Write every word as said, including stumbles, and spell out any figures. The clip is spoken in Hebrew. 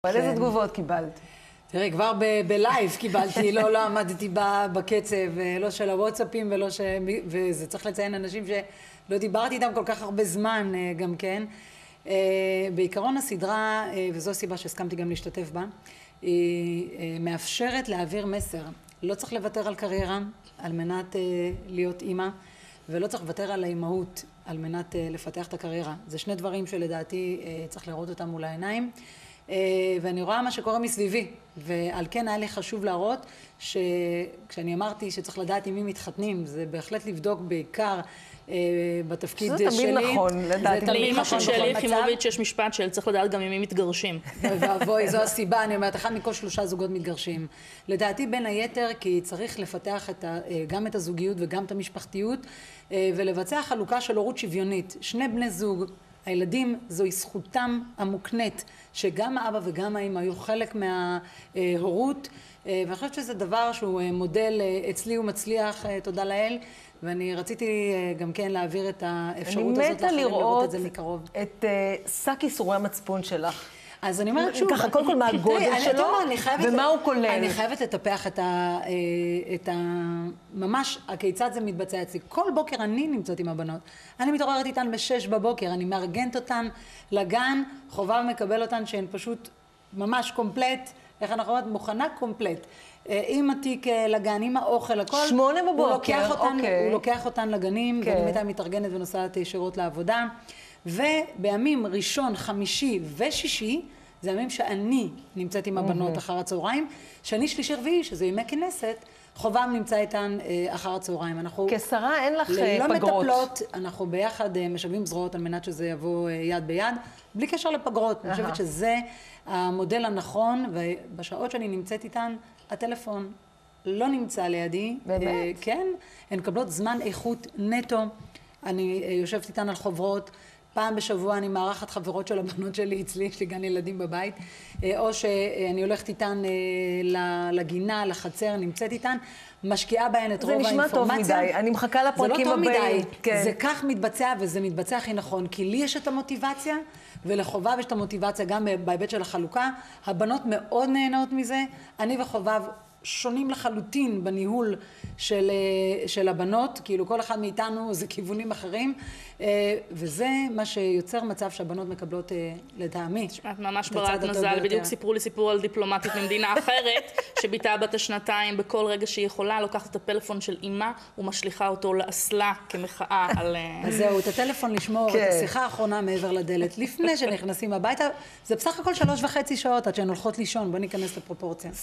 על איזה תגובות קיבלת? תראה, כבר בלייב קיבלתי, לא, לא עמדתי בקצב, לא של הוואטסאפים ולא ש... וזה צריך לציין אנשים שלא דיברתי איתם כל כך הרבה זמן גם כן. בעיקרון הסדרה, וזו הסיבה שהסכמתי גם להשתתף בה, היא מאפשרת להעביר מסר. לא צריך לוותר על קריירה על מנת להיות אימא, ולא צריך לוותר על האימהות על מנת לפתח את הקריירה. זה שני דברים שלדעתי צריך לראות אותם מול העיניים. ואני רואה מה שקורה מסביבי, ועל כן היה לי חשוב להראות שכשאני אמרתי שצריך לדעת עם מי מתחתנים, זה בהחלט לבדוק בעיקר בתפקיד שלי. זה תמיד נכון, לדעת. לאמא של שלי יחימוביץ' יש משפט של צריך לדעת גם עם מי מתגרשים. ואבוי, זו הסיבה, אני אומרת, אחד מכל שלושה זוגות מתגרשים. לדעתי בין היתר, כי צריך לפתח גם את הזוגיות וגם את המשפחתיות, ולבצע חלוקה של הורות שוויונית. שני בני זוג, הילדים זוהי זכותם המוקנית שגם האבא וגם האמא היו חלק מההורות, ואני חושבת שזה דבר שהוא מודל אצלי ומצליח, תודה לאל, ואני רציתי גם כן להעביר את האפשרות הזאת לאחרים לראות את זה מקרוב. אני מתה לראות את שק ייסורי המצפון שלך. אז אני אומרת שוב, ככה, קודם כל מה הגודל שלו ומה הוא כולל. אני חייבת לטפח את ה... ממש, הכיצד זה מתבצע אצלי. כל בוקר אני נמצאת עם הבנות. אני מתעוררת איתן בשש בבוקר, אני מארגנת אותן לגן, חובה ומקבל אותן שהן פשוט ממש קומפלט, איך אנחנו אומרת, מוכנה קומפלט. עם התיק לגן, עם האוכל, הכל. שמונה בבוקר, אוקיי. הוא לוקח אותן לגנים, ואני באמת מתארגנת ונוסעת ישירות לעבודה. ובימים ראשון, חמישי ושישי, זה ימים שאני נמצאת עם הבנות אחר הצהריים, שני, שלישי, רביעי, שזה ימי כנסת, חובם נמצא איתן אחר הצהריים. כשרה אין לך פגרות. לא מטפלות, אנחנו ביחד משלבים זרועות על מנת שזה יבוא יד ביד, בלי קשר לפגרות. אני חושבת שזה המודל הנכון, ובשעות שאני נמצאת איתן, הטלפון לא נמצא לידי. באמת? כן, הן מקבלות זמן איכות נטו. אני יושבת איתן על חוברות, פעם בשבוע אני מארחת חברות של הבנות שלי אצלי, יש לי גן ילדים בבית, או שאני הולכת איתן לגינה, לחצר, נמצאת איתן, משקיעה בהן את רוב האינפורמציה. זה נשמע טוב מדי, אני מחכה לפרקים הבאים. זה לא טוב מדי, זה כך מתבצע וזה מתבצע הכי נכון, כי לי יש את המוטיבציה, ולחובב יש את המוטיבציה גם בהיבט של החלוקה, הבנות מאוד נהנות מזה, אני וחובב שונים לחלוטין בניהול של, של הבנות, כאילו כל אחד מאיתנו זה כיוונים אחרים, וזה מה שיוצר מצב שהבנות מקבלות לטעמי. את ממש ברת מזל, בדיוק סיפרו לי סיפור על דיפלומטית ממדינה אחרת, שביתה בת השנתיים בכל רגע שהיא יכולה, לוקחת את הפלאפון של אימה ומשליחה אותו לאסלה כמחאה על... אז זהו, את הטלפון לשמור, את השיחה האחרונה מעבר לדלת, לפני שנכנסים הביתה, זה בסך הכל שלוש וחצי שעות עד שהן הולכות לישון, בוא ניכנס לפרופורציה.